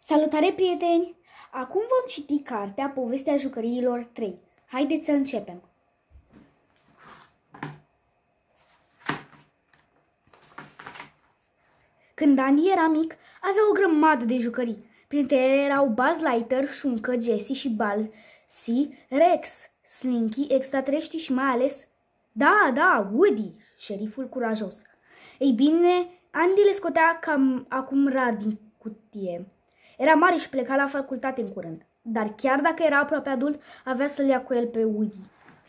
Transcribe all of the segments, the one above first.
Salutare, prieteni! Acum vom citi cartea Povestea Jucăriilor 3. Haideți să începem! Când Andy era mic, avea o grămadă de jucării. Printre ele erau Buzz Lightyear, Șuncă, Jessie și Balsi, Rex, Slinky, extraterestri și mai ales... Da, Woody, șeriful curajos. Ei bine, Andy le scotea cam acum rar din cutie. Era mare și pleca la facultate în curând, dar chiar dacă era aproape adult, avea să-l ia cu el pe Woody.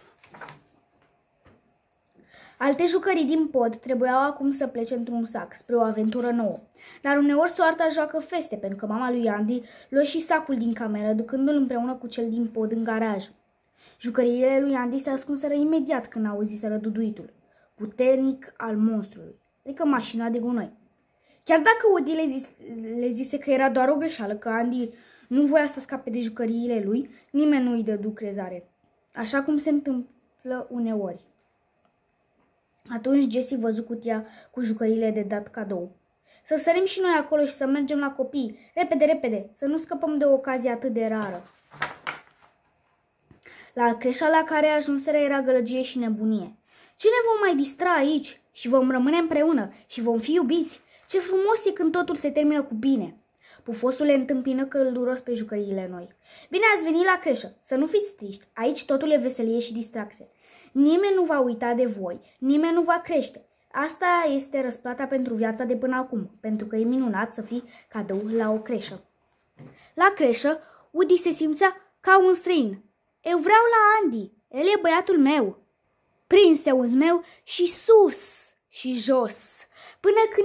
Alte jucării din pod trebuiau acum să plece într-un sac spre o aventură nouă, dar uneori soarta joacă feste, pentru că mama lui Andy lua și sacul din cameră, ducându-l împreună cu cel din pod în garaj. Jucăriile lui Andy se ascunseră imediat când auziseră duduitul puternic al monstrului, adică mașina de gunoi. Chiar dacă Woody le zise că era doar o greșeală, că Andy nu voia să scape de jucăriile lui, nimeni nu îi dădu crezare, așa cum se întâmplă uneori. Atunci Jessie văzu cutia cu jucăriile de dat cadou. Să sărim și noi acolo și să mergem la copii. Repede, să nu scăpăm de o ocazie atât de rară. La creșa la care ajunseră era gălăgie și nebunie. Ce ne vom mai distra aici? Și vom rămâne împreună și vom fi iubiți? Ce frumos e când totul se termină cu bine! Pufosul le întâmpină călduros pe jucăriile noi. Bine ați venit la creșă, să nu fiți triști, aici totul e veselie și distracție. Nimeni nu va uita de voi, nimeni nu va crește. Asta este răsplata pentru viața de până acum, pentru că e minunat să fii cadou la o creșă. La creșă, Woody se simțea ca un străin. Eu vreau la Andy, el e băiatul meu. Prinse un zmeu și sus și jos, până când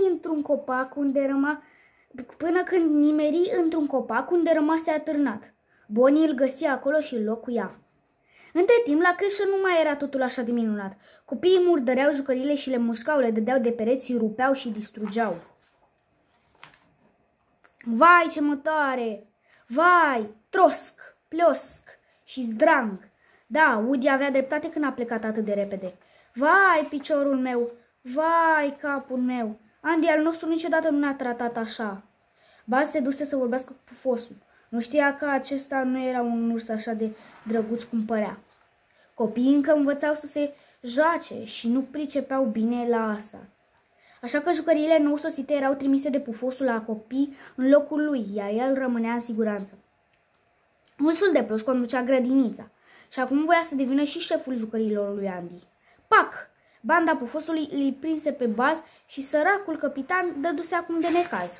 nimeri într-un copac unde rămase atârnat. Bonnie îl găsi acolo și îl locuia. Între timp, la creșă nu mai era totul așa de minunat. Copiii murdăreau jucăriile și le mușcau, le dădeau de pereți, îi rupeau și distrugeau. Vai, ce mătare! Vai, trosc, pliosc și zdrang! Da, Woody avea dreptate când a plecat atât de repede. Vai, piciorul meu! Vai, capul meu! Andy al nostru niciodată nu ne-a tratat așa. Buzz se duse să vorbească cu Pufosul. Nu știa că acesta nu era un urs așa de drăguț cum părea. Copiii încă învățau să se joace și nu pricepeau bine la asta. Așa că jucăriile nou sosite erau trimise de Pufosul la copii în locul lui, iar el rămânea în siguranță. Ursul de pluș conducea grădinița și acum voia să devină și șeful jucăriilor lui Andy. Pac! Banda Pufosului îl prinse pe Buzz și săracul capitan dăduse acum de necaz.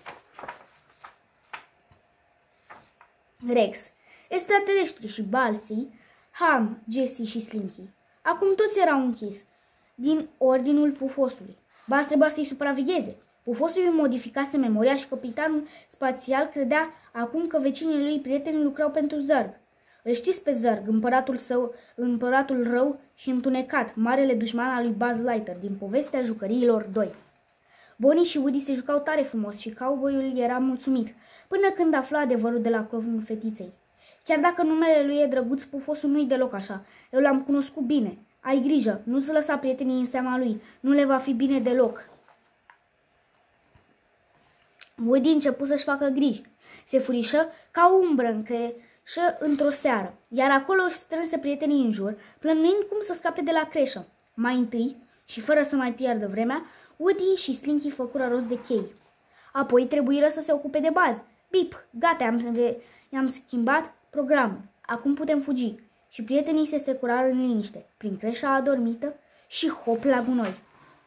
Rex, extraterestri și Balsi, Ham, Jessie și Slinky. Acum toți erau închis din ordinul Pufosului. Buzz trebuia să-i supravegheze. Pufosul îi modificase memoria și capitanul spațial credea acum că vecinii lui prieteni lucrau pentru Zurg. Îl știți pe Zurg, împăratul rău și întunecat, marele dușman al lui Buzz Lightyear din Povestea Jucăriilor 2. Bonnie și Woody se jucau tare frumos și cowboyul era mulțumit, până când afla adevărul de la clovnul fetiței. Chiar dacă numele lui e drăguț, Pufosul nu-i deloc așa. Eu l-am cunoscut bine. Ai grijă, nu-ți lăsa prietenii în seama lui, nu le va fi bine deloc. Woody început să-și facă griji. Se furișă ca o umbră în creșă într-o seară, iar acolo își strânse prietenii în jur, plănuind cum să scape de la creșă. Mai întâi, și fără să mai piardă vremea, Woody și Slinky făcură rost de chei. Apoi trebuiră să se ocupe de Buzz. Bip, gata, i-am schimbat programul. Acum putem fugi. Și prietenii se strecurară în liniște, prin creșa adormită și hop la gunoi.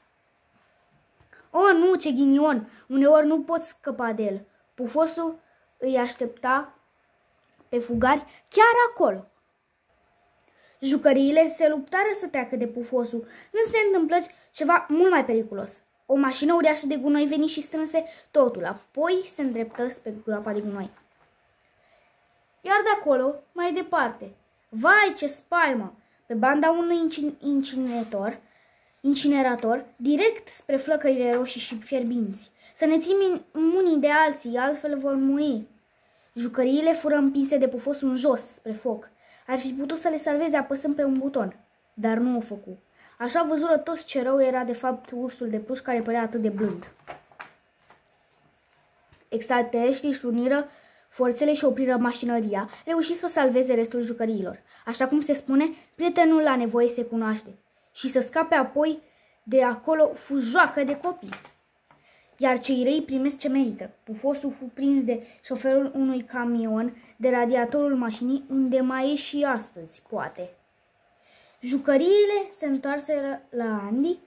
O, nu, ce ghinion! Uneori nu pot scăpa de el. Pufosul îi aștepta pe fugari chiar acolo. Jucăriile se luptară să treacă de Pufosul, când se întâmplă ceva mult mai periculos. O mașină uriașă de gunoi veni și strânse totul, apoi se îndreptă spre groapa de gunoi. Iar de acolo, mai departe, vai ce spaimă! Pe banda unui incinerator, direct spre flăcările roșii și fierbinți. Să ne ținem unii de alții, altfel vor muri. Jucăriile fură împinse de Pufosul în jos, spre foc. Ar fi putut să le salveze apăsând pe un buton, dar nu o făcu. Așa văzură toți ce rău era de fapt ursul de pluș care părea atât de blând. Extraterestrii își uniră forțele și opriră mașinăria, reuși să salveze restul jucăriilor. Așa cum se spune, prietenul la nevoie se cunoaște. Și să scape apoi de acolo fu joacă de copii. Iar cei răi primesc ce merită. Pufosul fu prins de șoferul unui camion de radiatorul mașinii, unde mai e și astăzi, poate. Jucăriile se întoarseră la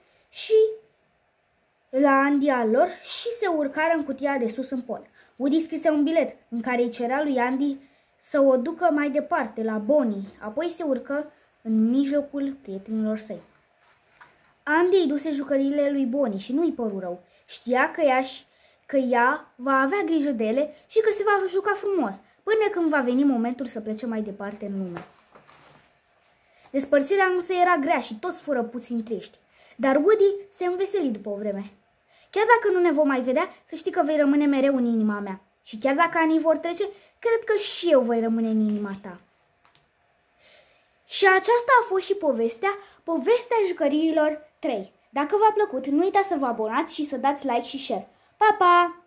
Andy al lor și se urcară în cutia de sus în pod. Woody scrise un bilet în care îi cerea lui Andy să o ducă mai departe, la Bonnie, apoi se urcă în mijlocul prietenilor săi. Andy îi duse jucăriile lui Bonnie și nu îi păru rău. Știa că ea va avea grijă de ele și că se va juca frumos, până când va veni momentul să plece mai departe în lume. Despărțirea însă era grea și toți fură puțin triști, dar Woody se înveseli după o vreme. Chiar dacă nu ne vom mai vedea, să știi că vei rămâne mereu în inima mea. Și chiar dacă anii vor trece, cred că și eu voi rămâne în inima ta. Și aceasta a fost și povestea jucăriilor 3. Dacă v-a plăcut, nu uitați să vă abonați și să dați like și share. Pa, pa!